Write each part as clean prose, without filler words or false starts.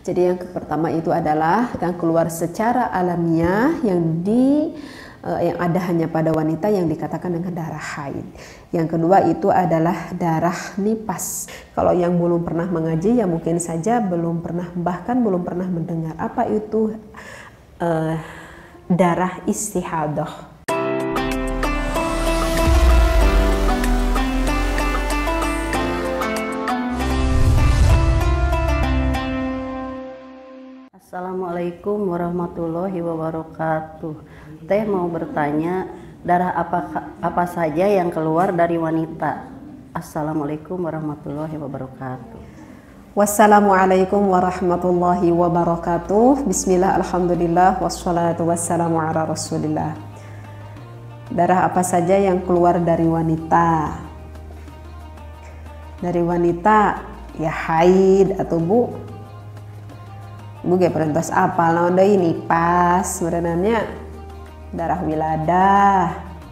Jadi yang pertama itu adalah yang keluar secara alamiah yang ada hanya pada wanita yang dikatakan dengan darah haid. Yang kedua itu adalah darah nifas. Kalau yang belum pernah mengaji ya mungkin saja belum pernah, bahkan belum pernah mendengar apa itu darah istihadah. Assalamualaikum warahmatullahi wabarakatuh. Teh mau bertanya, darah apa saja yang keluar dari wanita? Assalamualaikum warahmatullahi wabarakatuh. Wassalamualaikum warahmatullahi wabarakatuh. Bismillah, alhamdulillah, wassalatu wassalamu ala rasulillah. Darah apa saja yang keluar dari wanita? Dari wanita ya haid atau bu gak perentos apa nah udah ini pas sebenarnya darah wiladah,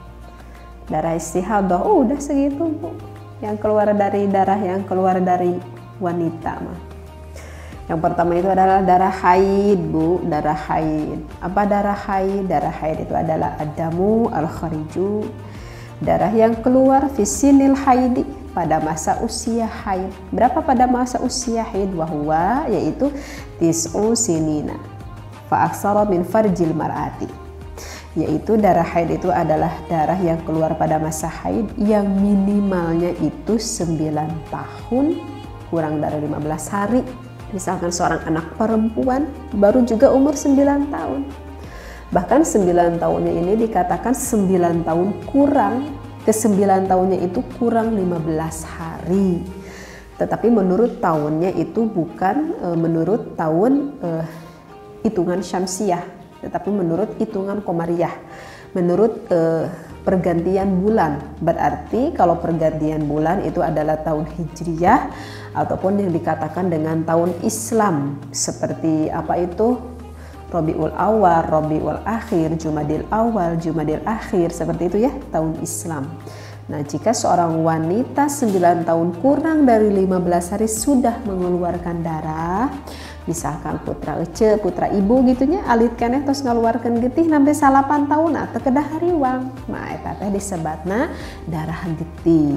darah istihadah, udah segitu bu yang keluar dari darah yang keluar dari wanita mah. Yang pertama itu adalah darah haid bu, darah haid. Apa darah haid? Darah haid itu adalah adamu al-khariju, darah yang keluar fisinil haidi, pada masa usia haid. Berapa pada masa usia haid? Wahwa yaitu tis'u sinina fa aksara min farjil mar'ati, yaitu darah haid itu adalah darah yang keluar pada masa haid yang minimalnya itu 9 tahun kurang dari 15 hari. Misalkan seorang anak perempuan baru juga umur 9 tahun, bahkan 9 tahunnya ini dikatakan 9 tahun kurang, ke-9 tahunnya itu kurang 15 hari. Tetapi menurut tahunnya itu bukan menurut tahun hitungan syamsiah, tetapi menurut hitungan komariah, menurut pergantian bulan. Berarti kalau pergantian bulan itu adalah tahun hijriyah ataupun yang dikatakan dengan tahun Islam, seperti apa itu Rabiul Awal, Rabiul Akhir, Jumadil Awal, Jumadil Akhir, seperti itu ya tahun Islam. Nah, jika seorang wanita 9 tahun kurang dari 15 hari sudah mengeluarkan darah, misalkan putra ece, putra ibu gitunya alitkan terus ngeluarkan getih sampai 8 tahun atau kedah hariwang, nah eta teh disebutna darah getih.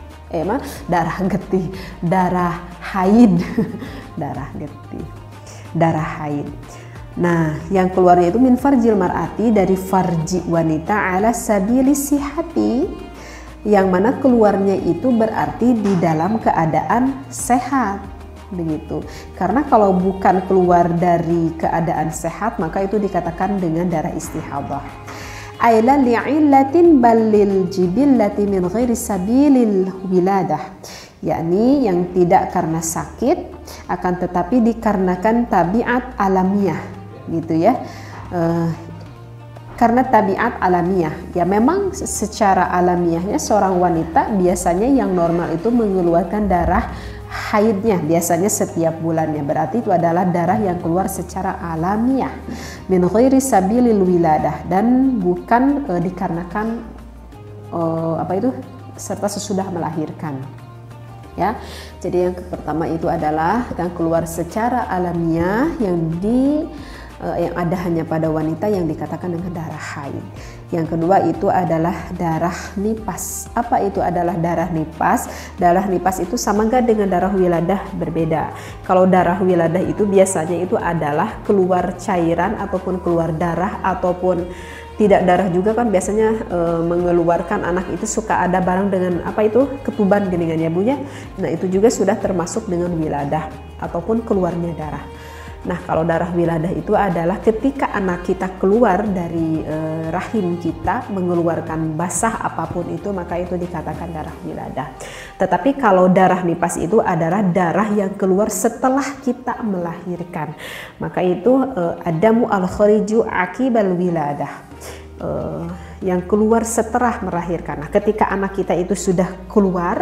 Darah getih, darah haid. Darah getih, darah haid. Nah, yang keluarnya itu min farjil mar'ati, dari farji wanita, ala sabili sihati, yang mana keluarnya itu berarti di dalam keadaan sehat, begitu. Karena kalau bukan keluar dari keadaan sehat maka itu dikatakan dengan darah istihadah. Aila li'illatin balil jibillati min ghairi sabilil wiladah, yakni yang tidak karena sakit akan tetapi dikarenakan tabiat alamiah, gitu ya. Karena tabiat alamiah, ya memang secara alamiahnya seorang wanita biasanya yang normal itu mengeluarkan darah haidnya biasanya setiap bulannya, berarti itu adalah darah yang keluar secara alamiah min ghairi sabilil wiladah, dan bukan dikarenakan serta sesudah melahirkan. Ya, jadi yang pertama itu adalah yang keluar secara alamiah yang ada hanya pada wanita yang dikatakan dengan darah haid. Yang kedua itu adalah darah nifas. Apa itu adalah darah nifas? Darah nifas itu sama enggak dengan darah wiladah? Berbeda. Kalau darah wiladah itu biasanya itu adalah keluar cairan ataupun keluar darah ataupun tidak darah juga kan, biasanya mengeluarkan anak itu suka ada barang dengan apa itu ketuban geningannya bunya. Nah, itu juga sudah termasuk dengan wiladah ataupun keluarnya darah. Nah, kalau darah wiladah itu adalah ketika anak kita keluar dari rahim kita mengeluarkan basah apapun itu, maka itu dikatakan darah wiladah. Tetapi kalau darah nifas itu adalah darah yang keluar setelah kita melahirkan, maka itu adamu al-khariju akibal wiladah, yang keluar setelah melahirkan. Nah, ketika anak kita itu sudah keluar,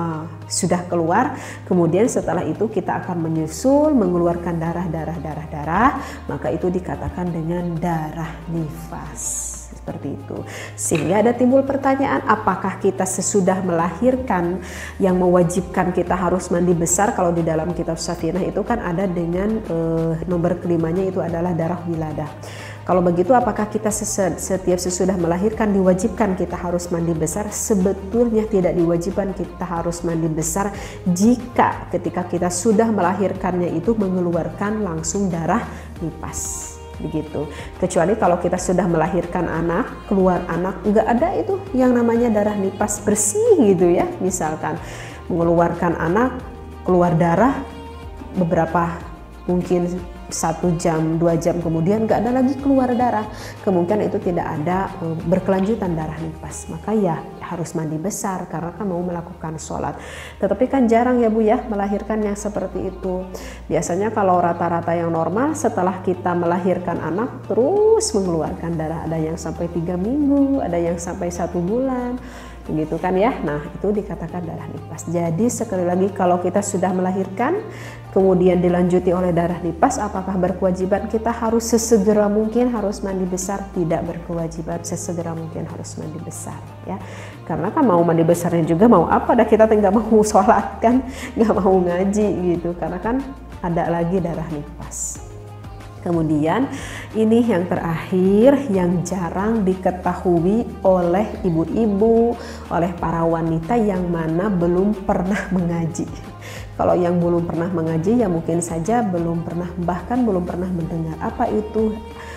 kemudian setelah itu kita akan menyusul mengeluarkan darah, maka itu dikatakan dengan darah nifas. seperti itu. Sehingga ada timbul pertanyaan, apakah kita sesudah melahirkan yang mewajibkan kita harus mandi besar? Kalau di dalam kitab Safinah itu kan ada dengan nomor kelimanya itu adalah darah wiladah. Kalau begitu apakah kita setiap sesudah melahirkan diwajibkan kita harus mandi besar? Sebetulnya tidak diwajibkan kita harus mandi besar jika ketika kita sudah melahirkannya itu mengeluarkan langsung darah nifas. Begitu. Kecuali kalau kita sudah melahirkan anak, keluar anak, nggak ada itu yang namanya darah nifas bersih gitu ya. Misalkan mengeluarkan anak, keluar darah beberapa mungkin 1 jam, 2 jam kemudian nggak ada lagi keluar darah, kemungkinan itu tidak ada berkelanjutan darah nifas, maka ya harus mandi besar karena kan mau melakukan sholat. Tetapi kan jarang ya Bu ya melahirkan yang seperti itu. Biasanya kalau rata-rata yang normal setelah kita melahirkan anak terus mengeluarkan darah, ada yang sampai 3 minggu, ada yang sampai 1 bulan. Begitu kan ya. Nah, itu dikatakan darah nifas. Jadi sekali lagi kalau kita sudah melahirkan kemudian dilanjuti oleh darah nifas, apakah berkewajiban kita harus sesegera mungkin harus mandi besar? Tidak berkewajiban sesegera mungkin harus mandi besar ya. Karena kan mau mandi besarnya juga mau apa, dah kita nggak mau sholat kan, nggak mau ngaji gitu, karena kan ada lagi darah nifas. Kemudian ini yang terakhir yang jarang diketahui oleh ibu-ibu, oleh para wanita yang mana belum pernah mengaji. Kalau yang belum pernah mengaji ya mungkin saja belum pernah, bahkan belum pernah mendengar apa itu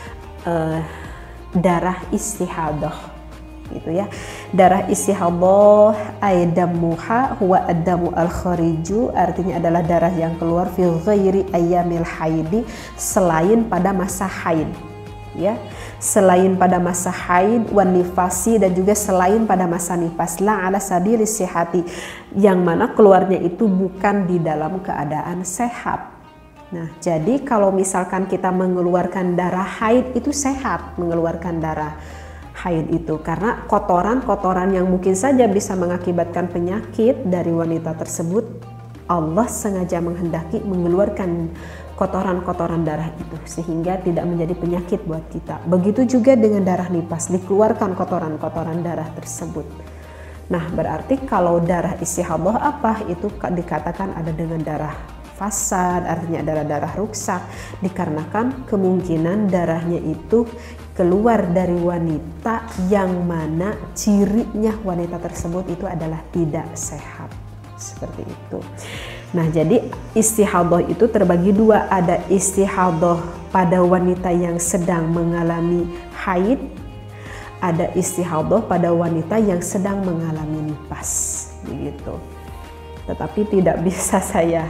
darah istihadah. Gitu ya. Darah istihadah aidamuha huwa adamu al-khariju, artinya adalah darah yang keluar fi ghairi ayyamil haidi, selain pada masa haid ya, selain pada masa haid, wan nifasi, dan juga selain pada masa nifas, la ala sabili sihati, yang mana keluarnya itu bukan di dalam keadaan sehat. Nah, jadi kalau misalkan kita mengeluarkan darah haid itu sehat mengeluarkan darah haid itu, karena kotoran-kotoran yang mungkin saja bisa mengakibatkan penyakit dari wanita tersebut, Allah sengaja menghendaki mengeluarkan kotoran-kotoran darah itu sehingga tidak menjadi penyakit buat kita. Begitu juga dengan darah nifas, dikeluarkan kotoran-kotoran darah tersebut. Nah, berarti kalau darah istihadah apa? Itu dikatakan ada dengan darah fasad, artinya adalah darah ruksak, dikarenakan kemungkinan darahnya itu keluar dari wanita yang mana cirinya wanita tersebut itu adalah tidak sehat, seperti itu. Nah, jadi istihadah itu terbagi dua, ada istihadah pada wanita yang sedang mengalami haid, ada istihadah pada wanita yang sedang mengalami nifas, begitu. Tetapi tidak bisa saya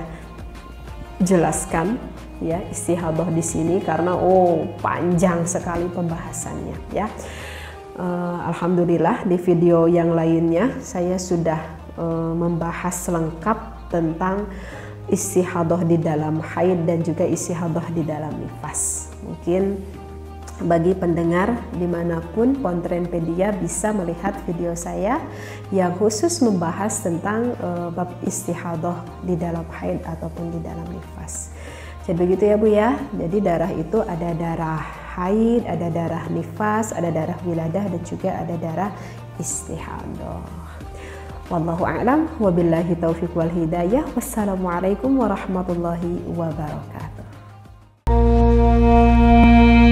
jelaskan ya istihadah di sini karena panjang sekali pembahasannya ya. Alhamdulillah di video yang lainnya saya sudah membahas lengkap tentang istihadah di dalam haid dan juga istihadah di dalam nifas. Mungkin bagi pendengar dimanapun Pontrenpedia bisa melihat video saya yang khusus membahas tentang bab istihadah di dalam haid ataupun di dalam nifas. Jadi begitu ya Bu ya. Jadi darah itu ada darah haid, ada darah nifas, ada darah wiladah, dan juga ada darah istihadah. Wallahu a'lam wa billahi taufiq wal hidayah. Wassalamualaikum warahmatullahi wabarakatuh.